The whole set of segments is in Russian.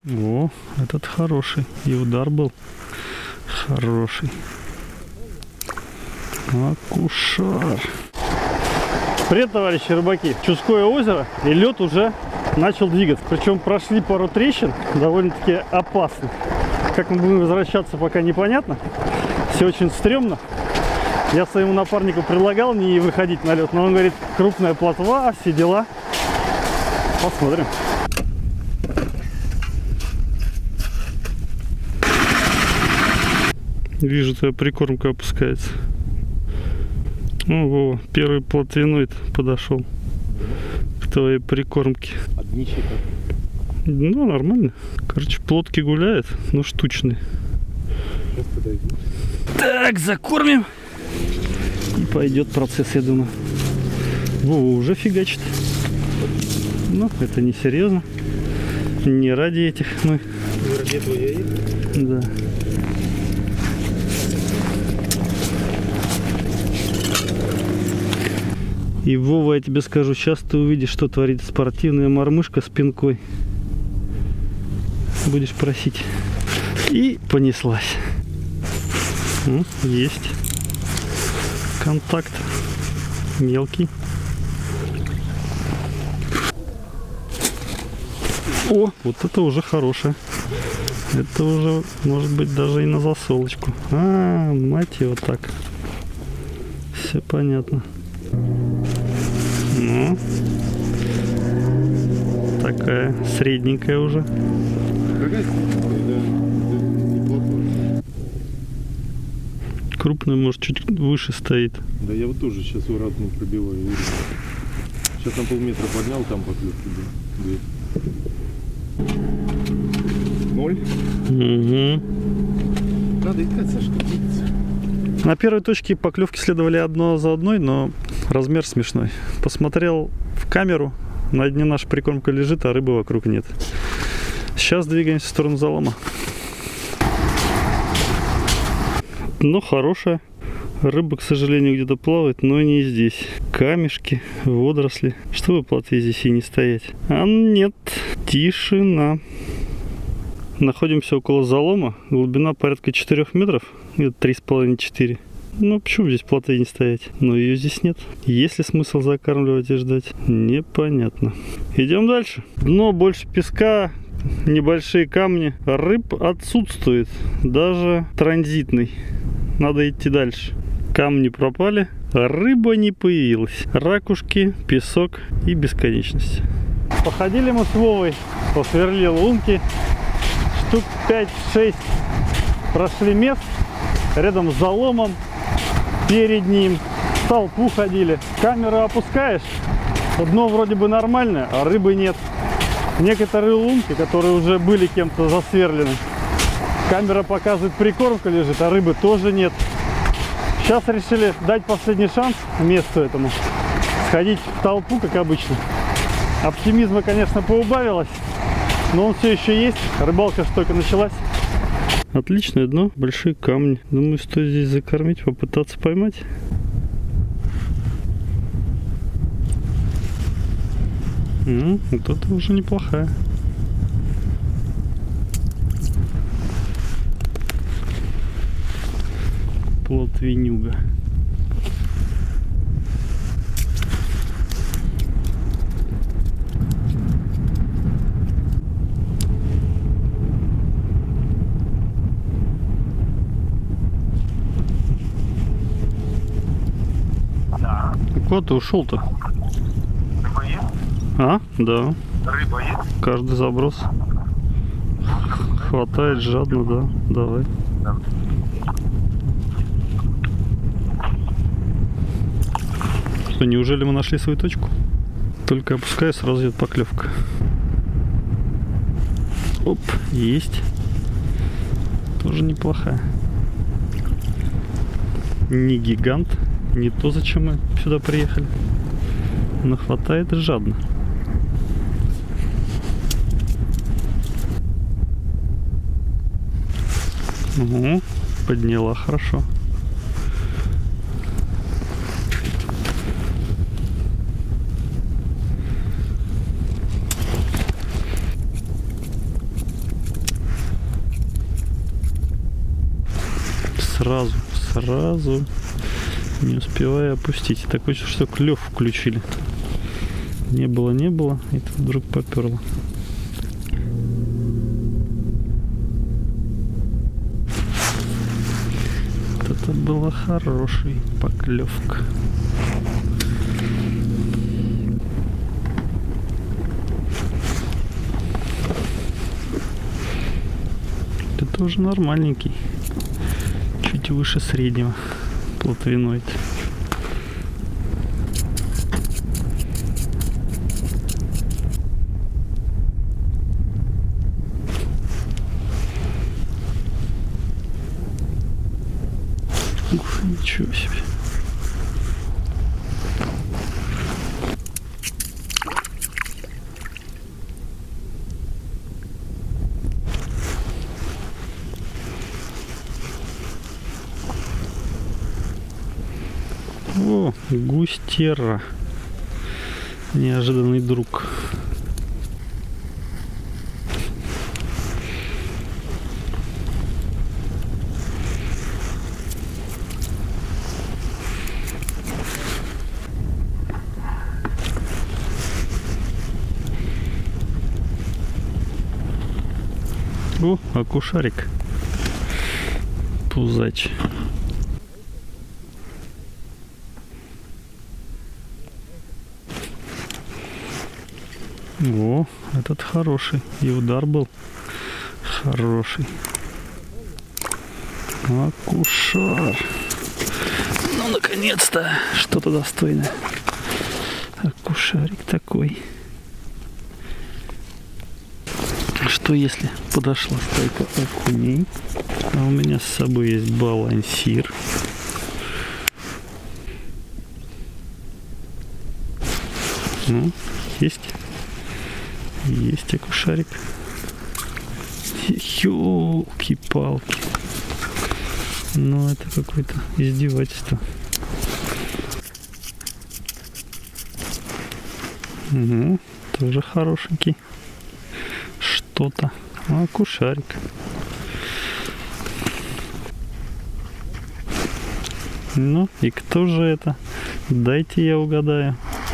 О, этот хороший. И удар был хороший. Акушар. Привет, товарищи рыбаки. Чудское озеро, и лед уже начал двигаться. Причем прошли пару трещин, довольно-таки опасно. Как мы будем возвращаться, пока непонятно. Все очень стрёмно. Я своему напарнику предлагал не выходить на лед, но он говорит, крупная плотва, все дела. Посмотрим. Вижу, твоя прикормка опускается. О, Вова, первый плотвиноид подошел к твоей прикормке. А днище как? Ну, нормально. Короче, плотки гуляют, но штучные. Сейчас подойду. Так, закормим. И пойдет процесс, я думаю. Вова уже фигачит. Ну, это не серьезно. Не ради этих мы. Не ради этого я еду? Да. И, Вова, я тебе скажу, сейчас ты увидишь, что творит спортивная мормышка с пинкой. Будешь просить. И понеслась. Ну, есть. Контакт. Мелкий. О, вот это уже хорошее. Это уже, может быть, даже и на засолочку. А, мать его, так. Все понятно. Ну, такая средненькая уже. Какая? Да, неплохо. Крупная, может, чуть выше стоит. Да я вот тоже сейчас уратно пробиваю. Сейчас на полметра поднял, там поклевки были. 0. Угу. Надо искать, Сашка, птица. На первой точке поклевки следовали одно за одной, но размер смешной. Посмотрел в камеру, на дне наша прикормка лежит, а рыбы вокруг нет. Сейчас двигаемся в сторону залома. Дно хорошее. Рыба, к сожалению, где-то плавает, но не здесь. Камешки, водоросли. Что вы, плотве, здесь и не стоять? А нет, тишина. Находимся около залома. Глубина порядка 4 метров. Где-то 3,5-4. Ну, почему здесь плотве не стоять? Но ее здесь нет. Есть ли смысл закармливать и ждать? Непонятно. Идем дальше. Дно больше песка, небольшие камни. Рыб отсутствует. Даже транзитный. Надо идти дальше. Камни пропали, рыба не появилась. Ракушки, песок и бесконечность. Походили мы с Вовой, посверлили лунки. Штук 5-6 прошли мест. Рядом с заломом, перед ним. В толпу ходили. Камеру опускаешь, дно вроде бы нормальное, а рыбы нет. Некоторые лунки, которые уже были кем-то засверлены, камера показывает, прикормка лежит, а рыбы тоже нет. Сейчас решили дать последний шанс месту этому. Сходить в толпу, как обычно. Оптимизма, конечно, поубавилось, но он все еще есть. Рыбалка же только началась. Отличное дно, большие камни. Думаю, стоит здесь закормить, попытаться поймать. Вот это уже неплохая. Плотвенюга. Да. Куда ты ушел-то? Рыба есть? А? Да. Рыба есть? Каждый заброс. Хватает жадно, да. Давай. Да. Что, неужели мы нашли свою точку? Только опускаю, сразу идет поклевка. Оп, есть. Тоже неплохая. Не гигант, не то, зачем мы сюда приехали. Но хватает жадно. Угу, подняла хорошо. сразу, не успевая опустить. Такое чувство, что клев включили. Не было, и тут вдруг поперло. Вот это была хорошая поклевка. Это тоже нормальненький. Чуть выше среднего. Плотвиноид. Ух, ничего себе. О, густера. Неожиданный друг. О, окушарик. Пузач. О, этот хороший. И удар был хороший. Окушар. Ну, наконец-то что-то достойное. Окушарик такой. Что если подошла стайка окуней, а у меня с собой есть балансир. Ну, есть окушарик. Ёлки-палки. Ну, это какое-то издевательство. Угу, тоже хорошенький. Что-то. Окушарик. Ну, и кто же это? Дайте я угадаю.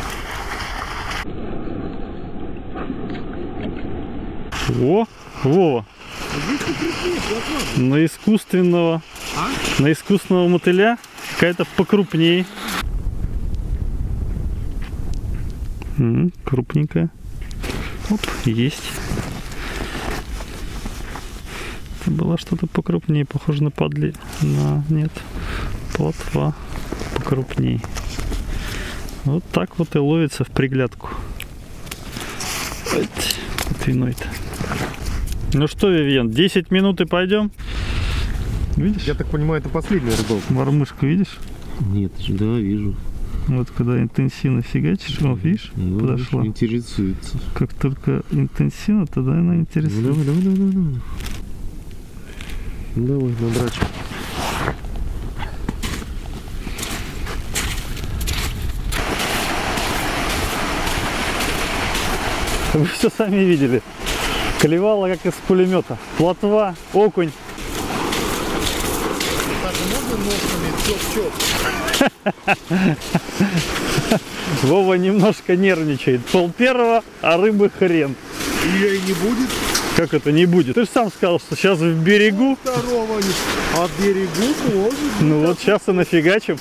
О, Вова. На искусственного мотыля какая-то покрупнее. Крупненькая. Оп, есть. Это было что-то покрупнее, похоже на нет, плотва покрупнее. Вот так вот и ловится в приглядку. Плотвиноид. Ну что, Вивьен, 10 минут и пойдем? Видишь? Я так понимаю, это последняя рыбалка. Мормышку видишь? Нет, да, вижу. Вот когда интенсивно фигачишь, вот видишь, ну, подошла. Интересуется. Как только интенсивно, тогда она интересуется. Давай. Давай, на драчку. Вы все сами видели. Клевало как из пулемета. Плотва, окунь. Так, можно ножками чоп-чоп? Вова немножко нервничает. Пол-первого, а рыбы хрен. Ее и не будет? Как это не будет? Ты же сам сказал, что сейчас в берегу. Второго нет. А в берегу может. Ну вот сейчас и нафигачим.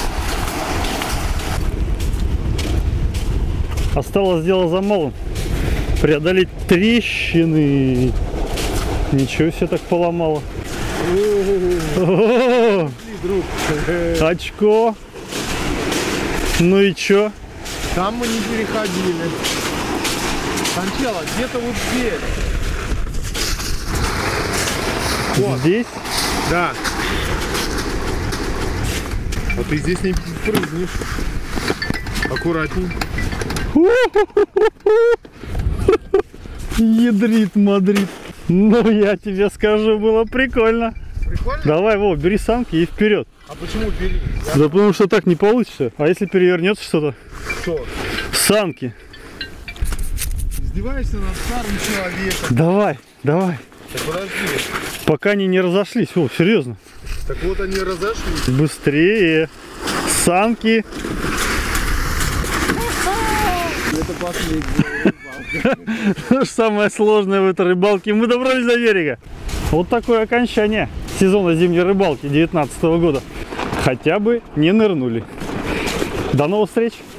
Осталось дело за малым. Преодолеть трещины. Ничего себе так поломало. Очко. Ну и чё? Там мы не переходили. Сначала где-то вот здесь. Вот. Здесь? Да. А ты здесь не прыгнешь. Аккуратней. Ядрит Мадрид. Ну я тебе скажу, было прикольно. Прикольно? Давай, Вов, бери самки и вперед. А почему бери? Да потому что так не получится. А если перевернется что-то? Что? Самки. Издеваешься над старым человеком. Давай. Так подожди. Пока они не разошлись. О, серьезно. Так вот они разошлись. Быстрее. Санки. Это последняя. Самое сложное в этой рыбалке. Мы добрались до берега. Вот такое окончание сезона зимней рыбалки 2019 года. Хотя бы не нырнули. До новых встреч!